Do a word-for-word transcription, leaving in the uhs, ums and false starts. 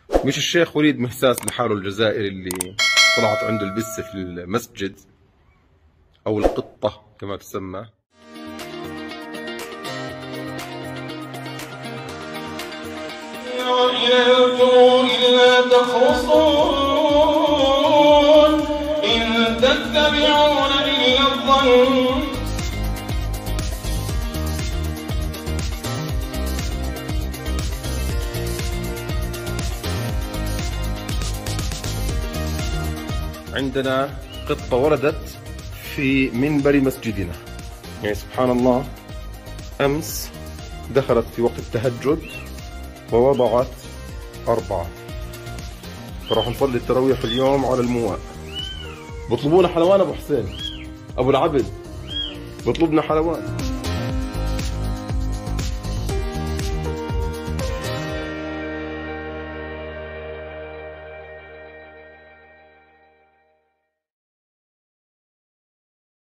مش الشيخ وليد مهساس لحاله الجزائري اللي طلعت عنده البسة في المسجد أو القطة كما تسمى. وإن إلا تخرصون إن تتبعون إلا الظن. عندنا قطة ولدت في منبر مسجدنا، يعني سبحان الله أمس دخلت في وقت التهجد ووضعت أربعة، فراح نصلي التراويح اليوم على المواء. بطلبونا حلوان أبو حسين، أبو العبد بطلبنا حلوان.